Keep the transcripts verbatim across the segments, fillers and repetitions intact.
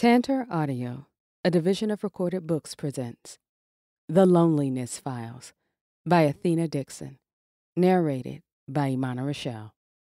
Tantor Audio, a division of Recorded Books, presents The Loneliness Files by Athena Dixon, narrated by Emana Rachelle.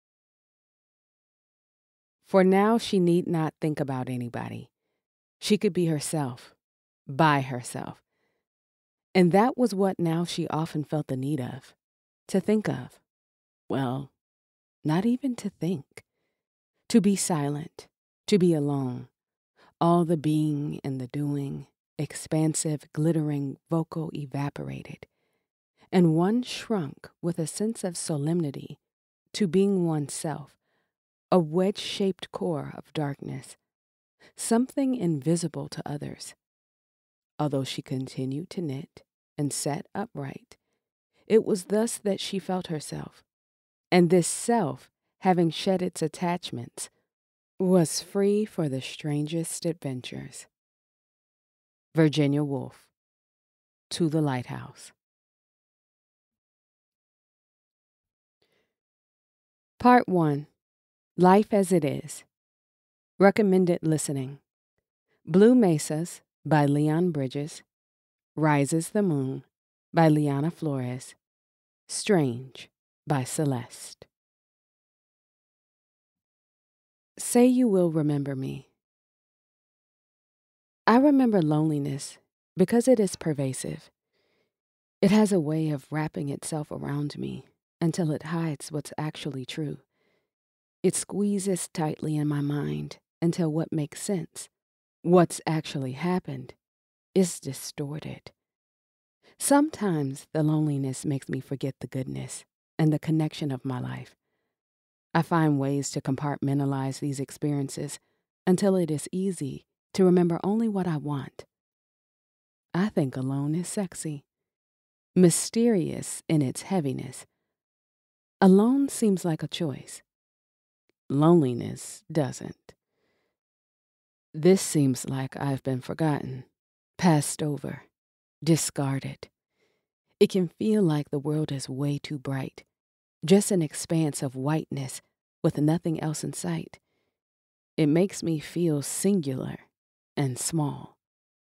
For now, she need not think about anybody. She could be herself, by herself. And that was what now she often felt the need of, to think of. Well, not even to think. To be silent, to be alone. All the being and the doing, expansive, glittering, vocal evaporated. And one shrunk with a sense of solemnity to being oneself, a wedge-shaped core of darkness, something invisible to others. Although she continued to knit and sat upright, it was thus that she felt herself, and this self, having shed its attachments, was free for the strangest adventures. Virginia Woolf, To the Lighthouse. Part one, Life as It Is. Recommended listening. Blue Mesas by Leon Bridges. Rises the Moon by Liana Flores. Strange by Celeste. Say you will remember me. I remember loneliness because it is pervasive. It has a way of wrapping itself around me until it hides what's actually true. It squeezes tightly in my mind until what makes sense, what's actually happened, is distorted. Sometimes the loneliness makes me forget the goodness and the connection of my life. I find ways to compartmentalize these experiences until it is easy to remember only what I want. I think alone is sexy, mysterious in its heaviness. Alone seems like a choice. Loneliness doesn't. This seems like I've been forgotten, passed over, discarded. It can feel like the world is way too bright, just an expanse of whiteness with nothing else in sight. It makes me feel singular and small.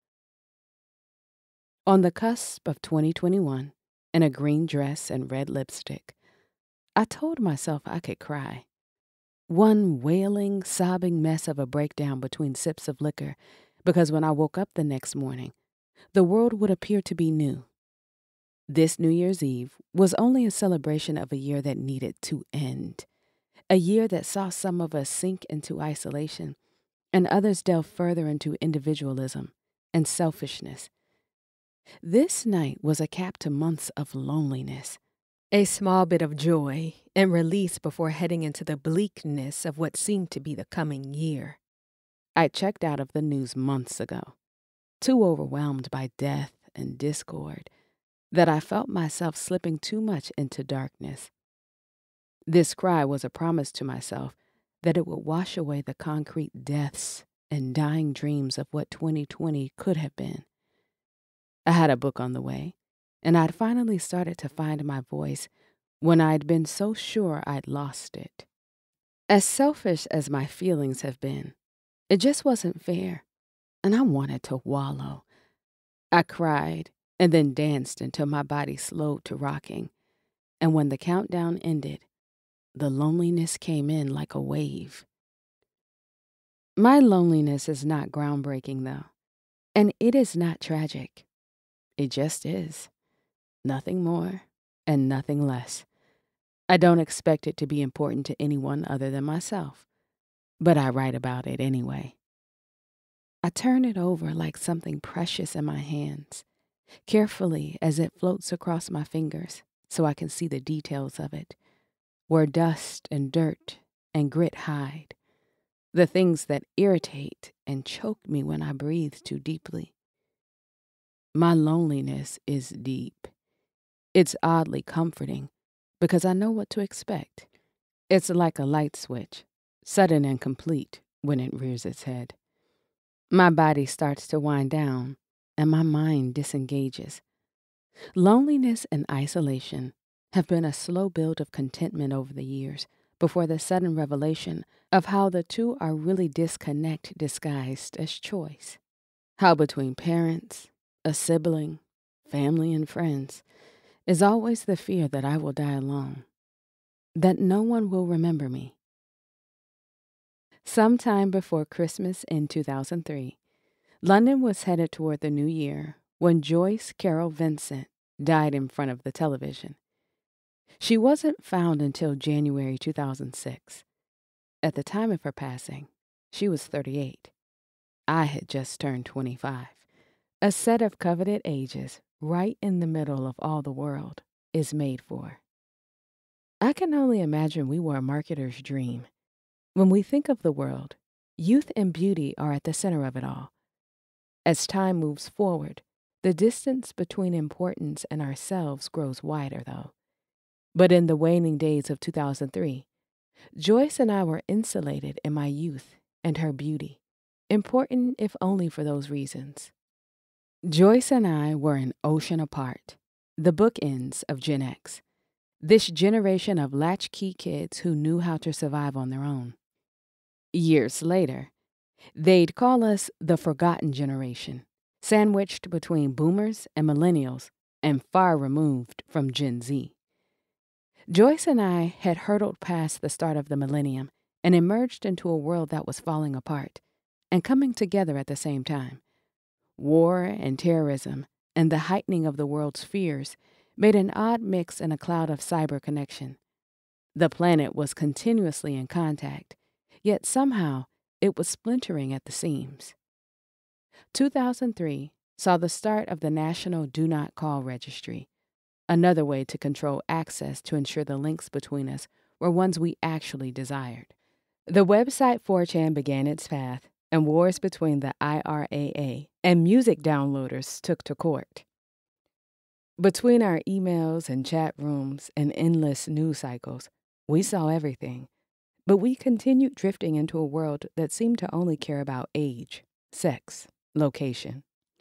On the cusp of twenty twenty-one, in a green dress and red lipstick, I told myself I could cry. One wailing, sobbing mess of a breakdown between sips of liquor, because when I woke up the next morning, the world would appear to be new. This New Year's Eve was only a celebration of a year that needed to end, a year that saw some of us sink into isolation and others delve further into individualism and selfishness. This night was a cap to months of loneliness, a small bit of joy and release before heading into the bleakness of what seemed to be the coming year. I checked out of the news months ago, too overwhelmed by death and discord that I felt myself slipping too much into darkness. This cry was a promise to myself that it would wash away the concrete deaths and dying dreams of what twenty twenty could have been. I had a book on the way, and I'd finally started to find my voice when I'd been so sure I'd lost it. As selfish as my feelings have been, it just wasn't fair, and I wanted to wallow. I cried and then danced until my body slowed to rocking, and when the countdown ended, the loneliness came in like a wave. My loneliness is not groundbreaking, though, and it is not tragic. It just is. Nothing more and nothing less. I don't expect it to be important to anyone other than myself, but I write about it anyway. I turn it over like something precious in my hands, carefully as it floats across my fingers so I can see the details of it, where dust and dirt and grit hide, the things that irritate and choke me when I breathe too deeply. My loneliness is deep. It's oddly comforting because I know what to expect. It's like a light switch, sudden and complete when it rears its head. My body starts to wind down and my mind disengages. Loneliness and isolation have been a slow build of contentment over the years, before the sudden revelation of how the two are really disconnect disguised as choice. How between parents, a sibling, family, and friends is always the fear that I will die alone, that no one will remember me. Sometime before Christmas in two thousand three, London was headed toward the new year when Joyce Carol Vincent died in front of the television. She wasn't found until January two thousand six. At the time of her passing, she was thirty-eight. I had just turned twenty-five. A set of coveted ages right in the middle of all the world is made for. I can only imagine we were a marketer's dream. When we think of the world, youth and beauty are at the center of it all. As time moves forward, the distance between importance and ourselves grows wider, though. But in the waning days of two thousand three, Joyce and I were insulated in my youth and her beauty, important if only for those reasons. Joyce and I were an ocean apart, the bookends of Gen X, this generation of latchkey kids who knew how to survive on their own. Years later, they'd call us the forgotten generation, sandwiched between boomers and millennials and far removed from Gen Z. Joyce and I had hurtled past the start of the millennium and emerged into a world that was falling apart and coming together at the same time. War and terrorism and the heightening of the world's fears made an odd mix in a cloud of cyber connection. The planet was continuously in contact, yet somehow it was splintering at the seams. two thousand three saw the start of the National Do Not Call Registry, another way to control access to ensure the links between us were ones we actually desired. The website four chan began its path, and wars between the I R A A and music downloaders took to court. Between our emails and chat rooms and endless news cycles, we saw everything, but we continued drifting into a world that seemed to only care about age, sex, location.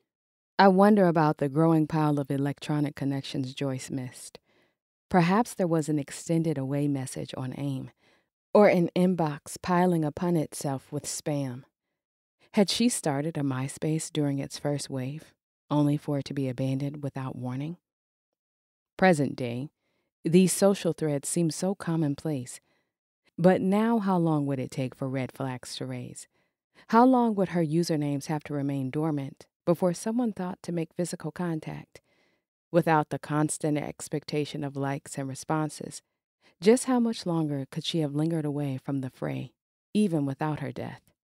I wonder about the growing pile of electronic connections Joyce missed. Perhaps there was an extended away message on AIM, or an inbox piling upon itself with spam. Had she started a MySpace during its first wave, only for it to be abandoned without warning? Present day, these social threads seem so commonplace. But now how long would it take for red flags to raise? How long would her usernames have to remain dormant before someone thought to make physical contact? Without the constant expectation of likes and responses, just how much longer could she have lingered away from the fray, even without her death?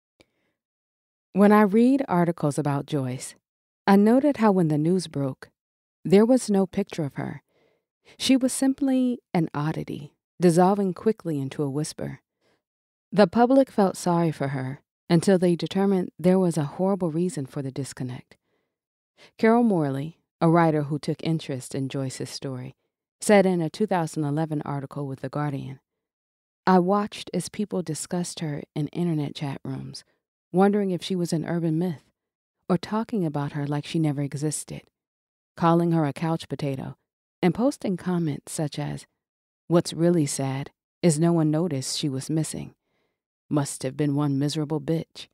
When I read articles about Joyce, I noted how when the news broke, there was no picture of her. She was simply an oddity, dissolving quickly into a whisper. The public felt sorry for her until they determined there was a horrible reason for the disconnect. Carol Morley, a writer who took interest in Joyce's story, said in a two thousand eleven article with The Guardian, "I watched as people discussed her in internet chat rooms, wondering if she was an urban myth, or talking about her like she never existed, calling her a couch potato, and posting comments such as, 'What's really sad is no one noticed she was missing. Must have been one miserable bitch.'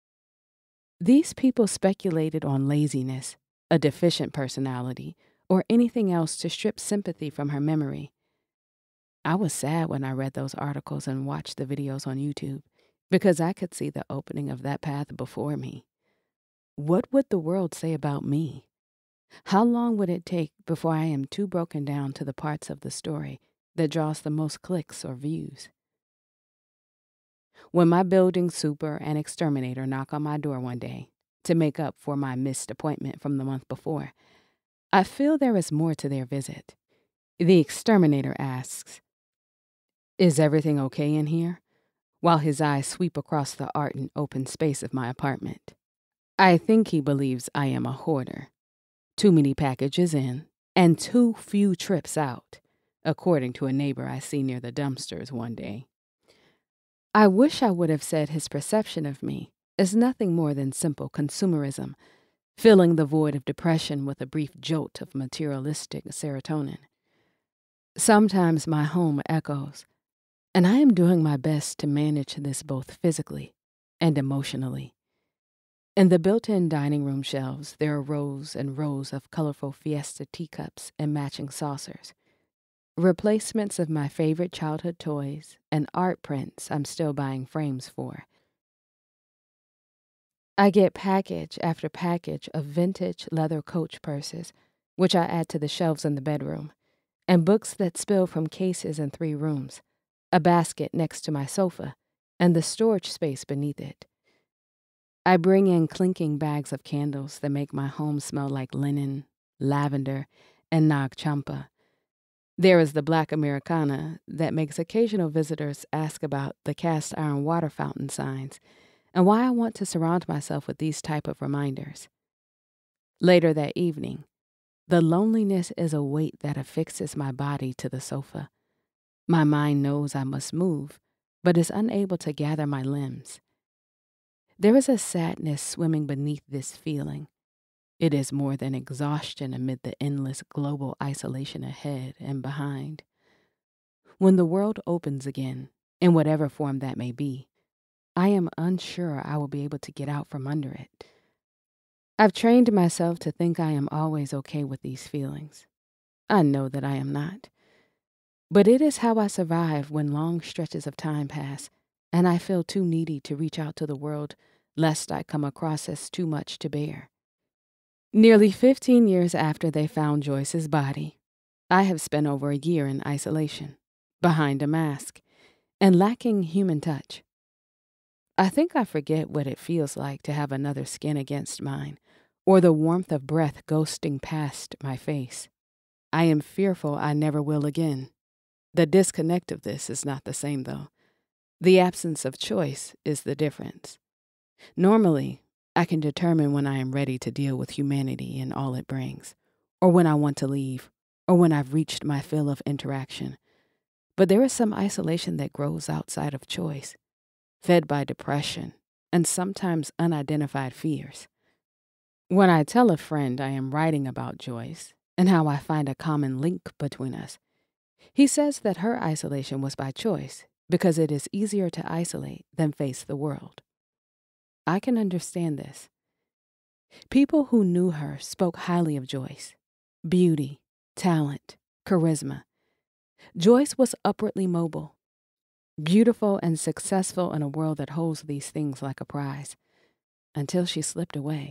These people speculated on laziness, a deficient personality, or anything else to strip sympathy from her memory. I was sad when I read those articles and watched the videos on YouTube, because I could see the opening of that path before me. What would the world say about me? How long would it take before I am too broken down to the parts of the story that draws the most clicks or views? When my building super and exterminator knock on my door one day to make up for my missed appointment from the month before, I feel there is more to their visit. The exterminator asks, "Is everything okay in here?" while his eyes sweep across the art and open space of my apartment. I think he believes I am a hoarder. Too many packages in and too few trips out, according to a neighbor I see near the dumpsters one day. I wish I would have said his perception of me is nothing more than simple consumerism, filling the void of depression with a brief jolt of materialistic serotonin. Sometimes my home echoes, and I am doing my best to manage this both physically and emotionally. In the built-in dining room shelves, there are rows and rows of colorful Fiesta teacups and matching saucers, replacements of my favorite childhood toys and art prints I'm still buying frames for. I get package after package of vintage leather coach purses, which I add to the shelves in the bedroom, and books that spill from cases in three rooms, a basket next to my sofa, and the storage space beneath it. I bring in clinking bags of candles that make my home smell like linen, lavender, and nag champa. There is the black Americana that makes occasional visitors ask about the cast iron water fountain signs and why I want to surround myself with these type of reminders. Later that evening, the loneliness is a weight that affixes my body to the sofa. My mind knows I must move, but is unable to gather my limbs. There is a sadness swimming beneath this feeling. It is more than exhaustion amid the endless global isolation ahead and behind. When the world opens again, in whatever form that may be, I am unsure I will be able to get out from under it. I've trained myself to think I am always okay with these feelings. I know that I am not. But it is how I survive when long stretches of time pass and I feel too needy to reach out to the world lest I come across as too much to bear. Nearly fifteen years after they found Joyce's body, I have spent over a year in isolation, behind a mask, and lacking human touch. I think I forget what it feels like to have another skin against mine, or the warmth of breath ghosting past my face. I am fearful I never will again. The disconnect of this is not the same, though. The absence of choice is the difference. Normally, I can determine when I am ready to deal with humanity and all it brings, or when I want to leave, or when I've reached my fill of interaction. But there is some isolation that grows outside of choice, fed by depression and sometimes unidentified fears. When I tell a friend I am writing about Joyce and how I find a common link between us, he says that her isolation was by choice because it is easier to isolate than face the world. I can understand this. People who knew her spoke highly of Joyce. Beauty, talent, charisma. Joyce was upwardly mobile, beautiful and successful in a world that holds these things like a prize, until she slipped away.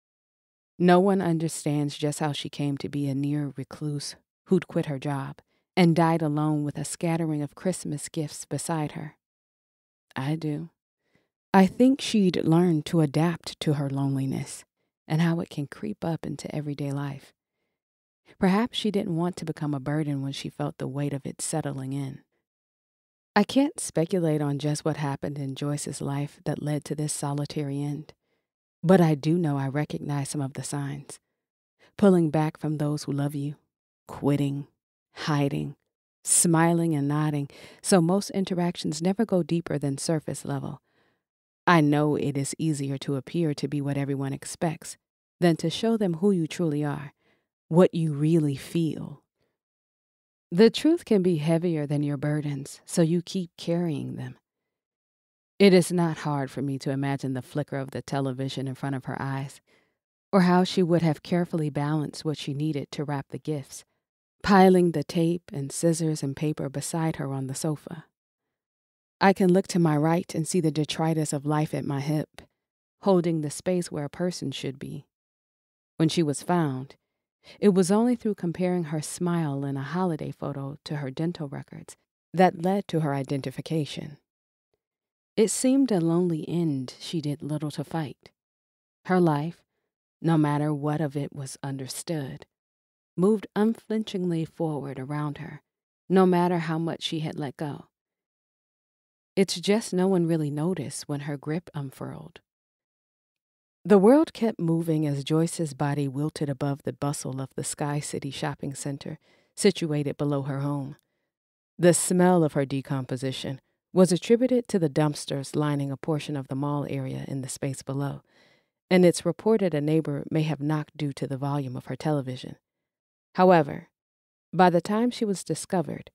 No one understands just how she came to be a near recluse who'd quit her job and died alone with a scattering of Christmas gifts beside her. I do. I think she'd learned to adapt to her loneliness and how it can creep up into everyday life. Perhaps she didn't want to become a burden when she felt the weight of it settling in. I can't speculate on just what happened in Joyce's life that led to this solitary end, but I do know I recognize some of the signs. Pulling back from those who love you, quitting, hiding, smiling and nodding, so most interactions never go deeper than surface level. I know it is easier to appear to be what everyone expects than to show them who you truly are, what you really feel. The truth can be heavier than your burdens, so you keep carrying them. It is not hard for me to imagine the flicker of the television in front of her eyes, or how she would have carefully balanced what she needed to wrap the gifts, piling the tape and scissors and paper beside her on the sofa. I can look to my right and see the detritus of life at my hip, holding the space where a person should be. When she was found, it was only through comparing her smile in a holiday photo to her dental records that led to her identification. It seemed a lonely end she did little to fight. Her life, no matter what of it was understood, moved unflinchingly forward around her, no matter how much she had let go. It's just no one really noticed when her grip unfurled. The world kept moving as Joyce's body wilted above the bustle of the Sky City shopping center situated below her home. The smell of her decomposition was attributed to the dumpsters lining a portion of the mall area in the space below, and it's reported a neighbor may have knocked due to the volume of her television. However, by the time she was discovered,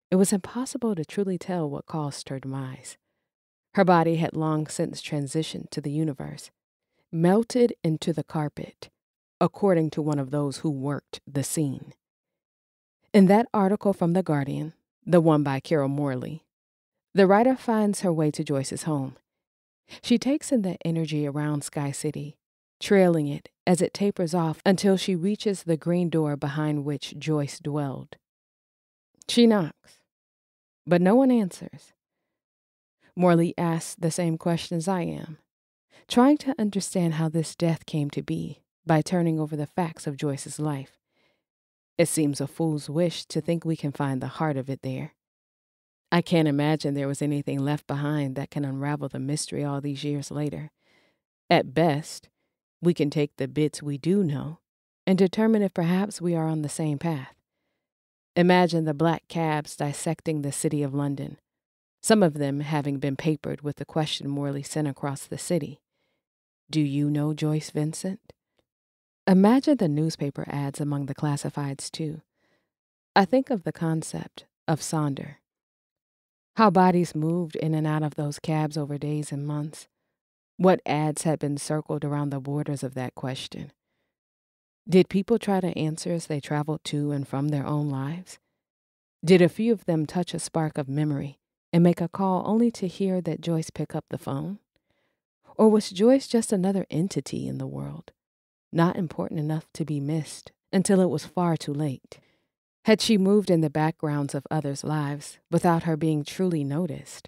It was impossible to truly tell what caused her demise. Her body had long since transitioned to the universe, melted into the carpet, according to one of those who worked the scene. In that article from The Guardian, the one by Carol Morley, the writer finds her way to Joyce's home. She takes in the energy around Sky City, trailing it as it tapers off until she reaches the green door behind which Joyce dwelled. She knocks, but no one answers. Morley asks the same questions I am, trying to understand how this death came to be by turning over the facts of Joyce's life. It seems a fool's wish to think we can find the heart of it there. I can't imagine there was anything left behind that can unravel the mystery all these years later. At best, we can take the bits we do know and determine if perhaps we are on the same path. Imagine the black cabs dissecting the city of London, some of them having been papered with the question Morley sent across the city. Do you know Joyce Vincent? Imagine the newspaper ads among the classifieds, too. I think of the concept of Sonder. How bodies moved in and out of those cabs over days and months. What ads had been circled around the borders of that question? Did people try to answer as they traveled to and from their own lives? Did a few of them touch a spark of memory and make a call only to hear that Joyce pick up the phone? Or was Joyce just another entity in the world, not important enough to be missed until it was far too late? Had she moved in the backgrounds of others' lives without her being truly noticed?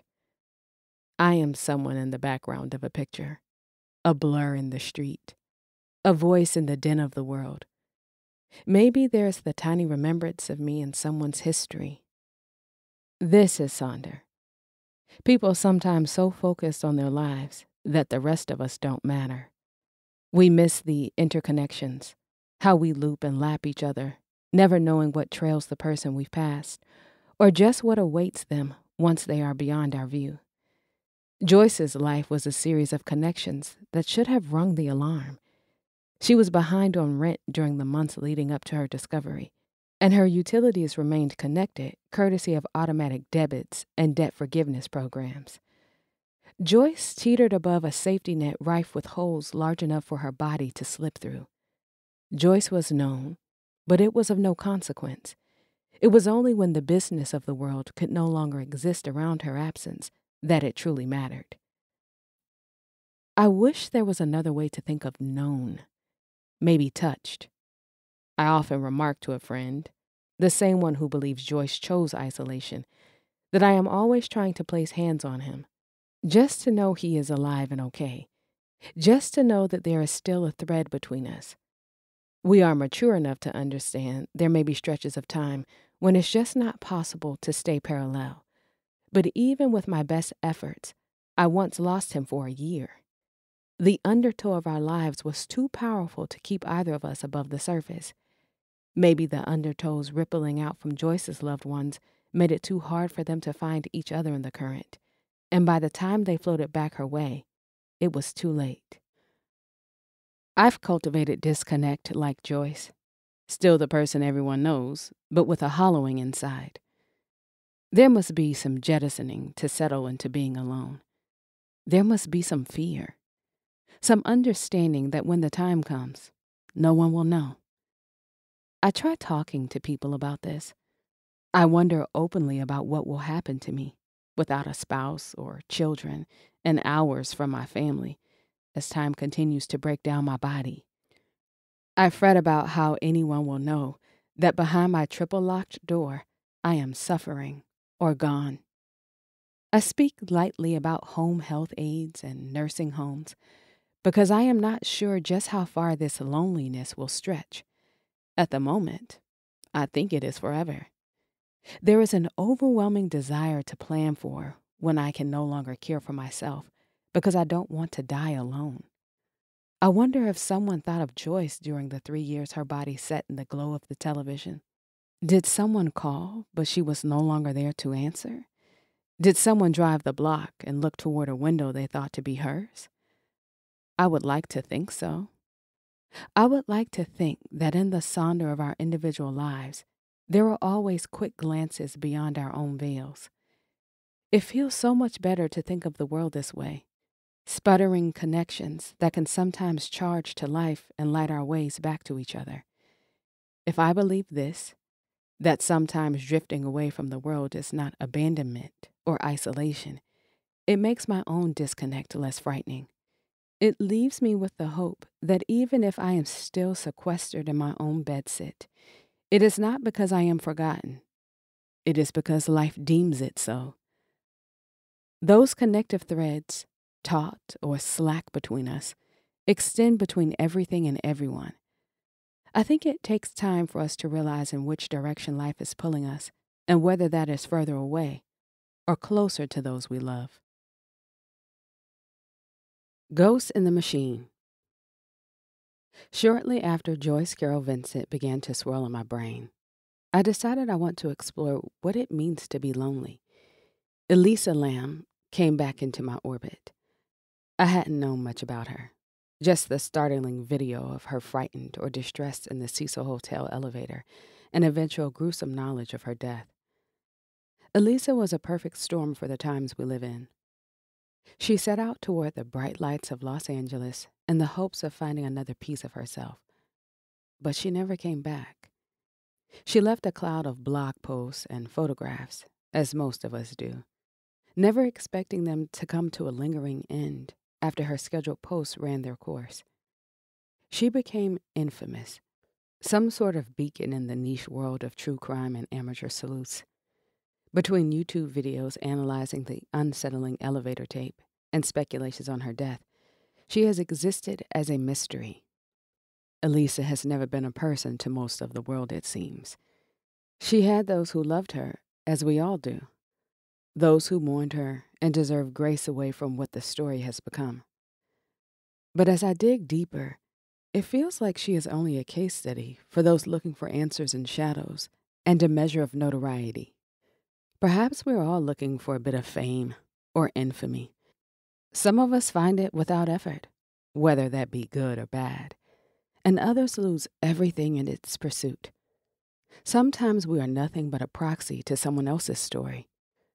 I am someone in the background of a picture, a blur in the street, a voice in the din of the world. Maybe there's the tiny remembrance of me in someone's history. This is Sonder. People sometimes so focused on their lives that the rest of us don't matter. We miss the interconnections, how we loop and lap each other, never knowing what trails the person we've passed, or just what awaits them once they are beyond our view. Joyce's life was a series of connections that should have rung the alarm. She was behind on rent during the months leading up to her discovery, and her utilities remained connected courtesy of automatic debits and debt forgiveness programs. Joyce teetered above a safety net rife with holes large enough for her body to slip through. Joyce was known, but it was of no consequence. It was only when the business of the world could no longer exist around her absence that it truly mattered. I wish there was another way to think of known, maybe touched. I often remark to a friend, the same one who believes Joyce chose isolation, that I am always trying to place hands on him, just to know he is alive and okay, just to know that there is still a thread between us. We are mature enough to understand there may be stretches of time when it's just not possible to stay parallel. But even with my best efforts, I once lost him for a year. The undertow of our lives was too powerful to keep either of us above the surface. Maybe the undertows rippling out from Joyce's loved ones made it too hard for them to find each other in the current, and by the time they floated back her way, it was too late. I've cultivated disconnect like Joyce, still the person everyone knows, but with a hollowing inside. There must be some jettisoning to settle into being alone. There must be some fear, some understanding that when the time comes, no one will know. I try talking to people about this. I wonder openly about what will happen to me without a spouse or children and hours from my family as time continues to break down my body. I fret about how anyone will know that behind my triple-locked door, I am suffering or gone. I speak lightly about home health aides and nursing homes because I am not sure just how far this loneliness will stretch. At the moment, I think it is forever. There is an overwhelming desire to plan for when I can no longer care for myself because I don't want to die alone. I wonder if someone thought of Joyce during the three years her body sat in the glow of the television. Did someone call, but she was no longer there to answer? Did someone drive the block and look toward a window they thought to be hers? I would like to think so. I would like to think that in the sonder of our individual lives, There are always quick glances beyond our own veils. It feels so much better to think of the world this way, sputtering connections that can sometimes charge to life and light our ways back to each other. If I believe this, that sometimes drifting away from the world is not abandonment or isolation, it makes my own disconnect less frightening. It leaves me with the hope that even if I am still sequestered in my own bedsit, it is not because I am forgotten. It is because life deems it so. Those connective threads, taut or slack between us, extend between everything and everyone. I think it takes time for us to realize in which direction life is pulling us and whether that is further away or closer to those we love. Ghosts in the Machine. Shortly after Joyce Carol Vincent began to swirl in my brain, I decided I want to explore what it means to be lonely. Elisa Lamb came back into my orbit. I hadn't known much about her, just the startling video of her frightened or distressed in the Cecil Hotel elevator and eventual gruesome knowledge of her death. Elisa was a perfect storm for the times we live in. She set out toward the bright lights of Los Angeles in the hopes of finding another piece of herself. But she never came back. She left a cloud of blog posts and photographs, as most of us do, never expecting them to come to a lingering end after her scheduled posts ran their course. She became infamous, some sort of beacon in the niche world of true crime and amateur sleuths. Between YouTube videos analyzing the unsettling elevator tape and speculations on her death, she has existed as a mystery. Elisa has never been a person to most of the world, it seems. She had those who loved her, as we all do, those who mourned her and deserve grace away from what the story has become. But as I dig deeper, it feels like she is only a case study for those looking for answers in shadows and a measure of notoriety. Perhaps we're all looking for a bit of fame or infamy. Some of us find it without effort, whether that be good or bad, and others lose everything in its pursuit. Sometimes we are nothing but a proxy to someone else's story.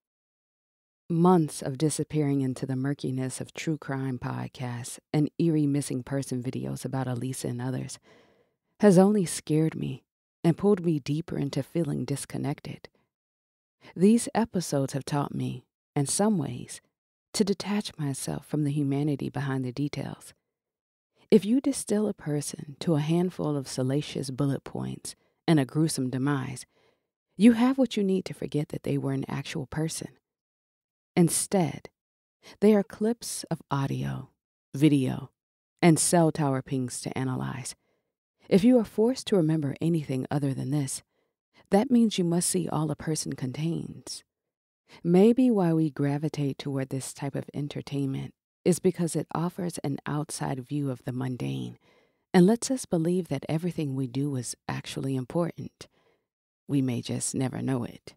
Months of disappearing into the murkiness of true crime podcasts and eerie missing person videos about Elisa and others has only scared me and pulled me deeper into feeling disconnected. These episodes have taught me, in some ways, to detach myself from the humanity behind the details. If you distill a person to a handful of salacious bullet points and a gruesome demise, you have what you need to forget that they were an actual person. Instead, they are clips of audio, video, and cell tower pings to analyze. If you are forced to remember anything other than this, that means you must see all a person contains. Maybe why we gravitate toward this type of entertainment is because it offers an outside view of the mundane and lets us believe that everything we do is actually important. We may just never know it.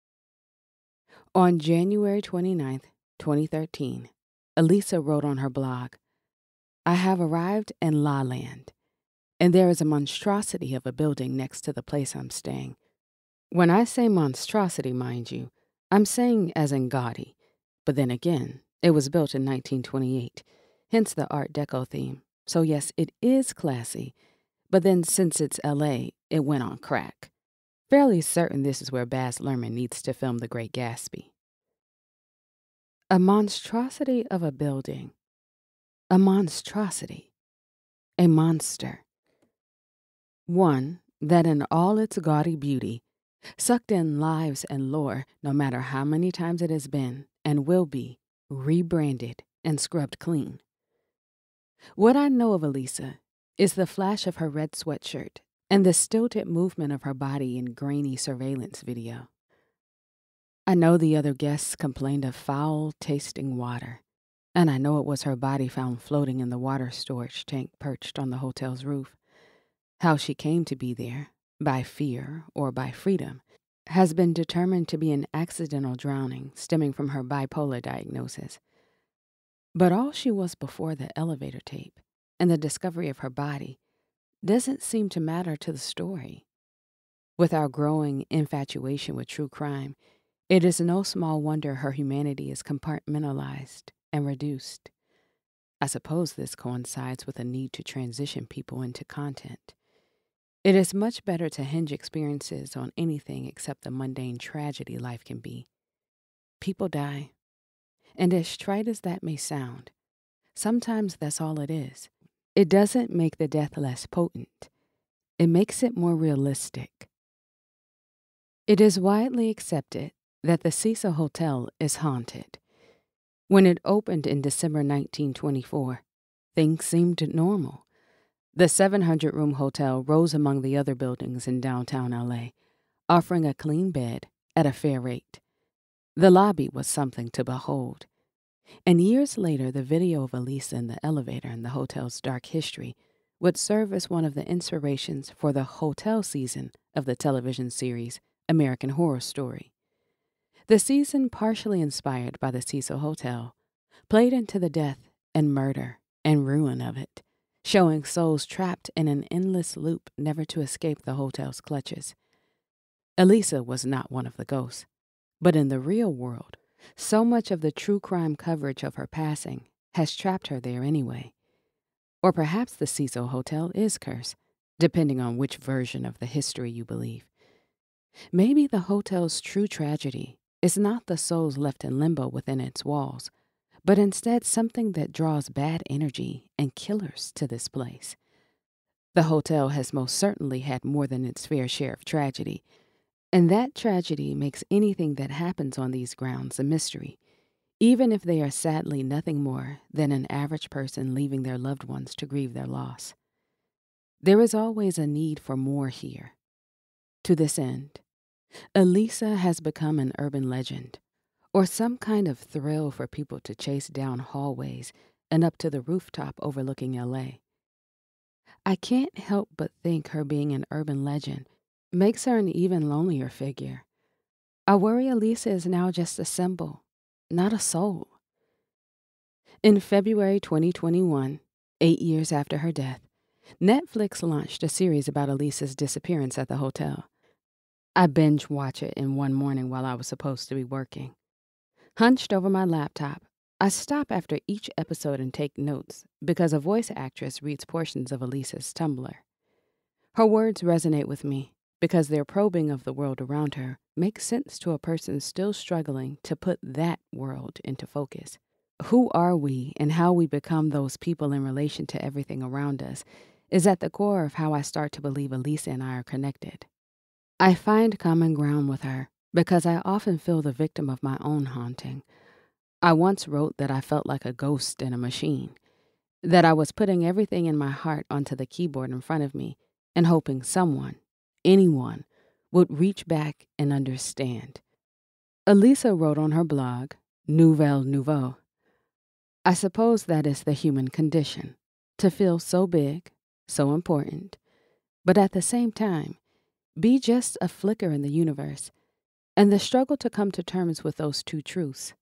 On January twenty-ninth, twenty thirteen, Elisa wrote on her blog, "I have arrived in La Land, and there is a monstrosity of a building next to the place I'm staying. When I say monstrosity, mind you, I'm saying as in gaudy, but then again, it was built in nineteen twenty-eight, hence the Art Deco theme. So yes, it is classy, but then since it's L A, it went on crack. Fairly certain this is where Baz Luhrmann needs to film The Great Gatsby. A monstrosity of a building. A monstrosity. A monster. One that in all its gaudy beauty sucked in lives and lore no matter how many times it has been and will be rebranded and scrubbed clean. What I know of Elisa is the flash of her red sweatshirt and the stilted movement of her body in grainy surveillance video. I know the other guests complained of foul-tasting water, and I know it was her body found floating in the water storage tank perched on the hotel's roof. How she came to be there, by fear or by freedom, has been determined to be an accidental drowning stemming from her bipolar diagnosis. But all she was before the elevator tape and the discovery of her body doesn't seem to matter to the story. With our growing infatuation with true crime, it is no small wonder her humanity is compartmentalized and reduced. I suppose this coincides with a need to transition people into content. It is much better to hinge experiences on anything except the mundane tragedy life can be. People die, and as trite as that may sound, sometimes that's all it is. It doesn't make the death less potent. It makes it more realistic. It is widely accepted that the Cecil Hotel is haunted. When it opened in December nineteen twenty-four, things seemed normal. The seven hundred room hotel rose among the other buildings in downtown L A, offering a clean bed at a fair rate. The lobby was something to behold. And years later, the video of Elisa in the elevator in the hotel's dark history would serve as one of the inspirations for the hotel season of the television series American Horror Story. The season, partially inspired by the Cecil Hotel, played into the death and murder and ruin of it, showing souls trapped in an endless loop never to escape the hotel's clutches. Elisa was not one of the ghosts, but in the real world, so much of the true crime coverage of her passing has trapped her there anyway. Or perhaps the Cecil Hotel is cursed, depending on which version of the history you believe. Maybe the hotel's true tragedy is not the souls left in limbo within its walls, but instead something that draws bad energy and killers to this place. The hotel has most certainly had more than its fair share of tragedy, and that tragedy makes anything that happens on these grounds a mystery, even if they are sadly nothing more than an average person leaving their loved ones to grieve their loss. There is always a need for more here. To this end, Elisa has become an urban legend, or some kind of thrill for people to chase down hallways and up to the rooftop overlooking L A. I can't help but think her being an urban legend makes her an even lonelier figure. I worry Elisa is now just a symbol, not a soul. In February twenty twenty-one, eight years after her death, Netflix launched a series about Elisa's disappearance at the hotel. I binge watch it in one morning while I was supposed to be working. Hunched over my laptop, I stop after each episode and take notes because a voice actress reads portions of Elisa's Tumblr. Her words resonate with me because their probing of the world around her makes sense to a person still struggling to put that world into focus. Who are we and how we become those people in relation to everything around us is at the core of how I start to believe Elisa and I are connected. I find common ground with her because I often feel the victim of my own haunting. I once wrote that I felt like a ghost in a machine, that I was putting everything in my heart onto the keyboard in front of me and hoping someone, anyone, would reach back and understand. Elisa wrote on her blog, Nouvelle Nouveau, I suppose that is the human condition, to feel so big, so important, but at the same time, be just a flicker in the universe, and the struggle to come to terms with those two truths.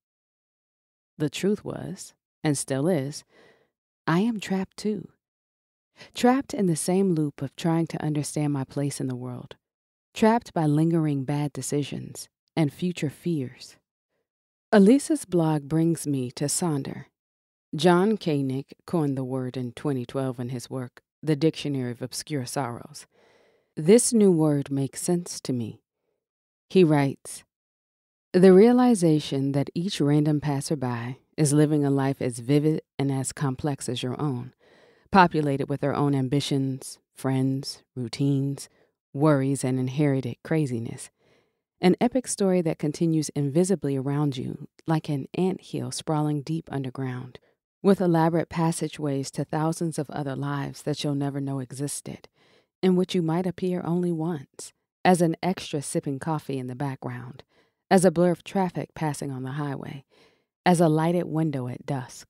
The truth was, and still is, I am trapped too. Trapped in the same loop of trying to understand my place in the world. Trapped by lingering bad decisions and future fears. Elisa's blog brings me to Sonder. John Koenig coined the word in twenty twelve in his work, The Dictionary of Obscure Sorrows. This new word makes sense to me. He writes, the realization that each random passerby is living a life as vivid and as complex as your own, populated with their own ambitions, friends, routines, worries, and inherited craziness. An epic story that continues invisibly around you like an anthill sprawling deep underground, with elaborate passageways to thousands of other lives that you'll never know existed, in which you might appear only once, as an extra sipping coffee in the background, as a blur of traffic passing on the highway, as a lighted window at dusk.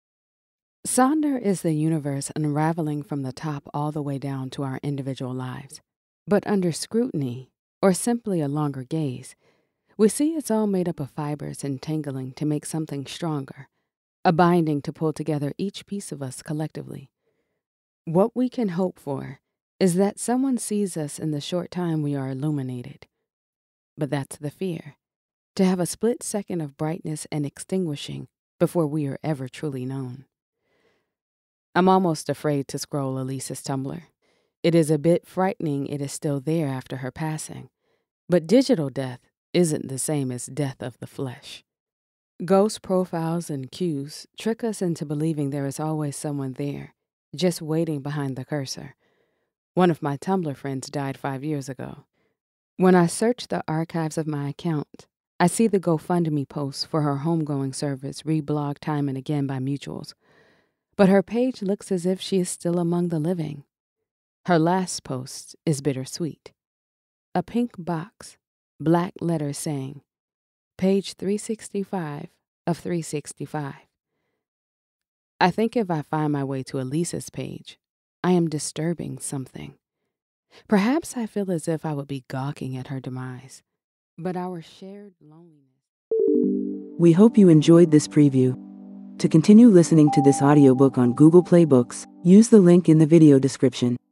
Sonder is the universe unraveling from the top all the way down to our individual lives. But under scrutiny, or simply a longer gaze, we see it's all made up of fibers entangling to make something stronger, a binding to pull together each piece of us collectively. What we can hope for is that someone sees us in the short time we are illuminated. But that's the fear, to have a split second of brightness and extinguishing before we are ever truly known. I'm almost afraid to scroll Elise's Tumblr. It is a bit frightening it is still there after her passing, but digital death isn't the same as death of the flesh. Ghost profiles and cues trick us into believing there is always someone there, just waiting behind the cursor. One of my Tumblr friends died five years ago. When I search the archives of my account, I see the GoFundMe posts for her homegoing service reblogged time and again by mutuals. But her page looks as if she is still among the living. Her last post is bittersweet. A pink box, black letters saying, page three sixty-five of three sixty-five. I think if I find my way to Elise's page, I am disturbing something. Perhaps I feel as if I would be gawking at her demise, but our shared loneliness. We hope you enjoyed this preview. To continue listening to this audiobook on Google Play Books, use the link in the video description.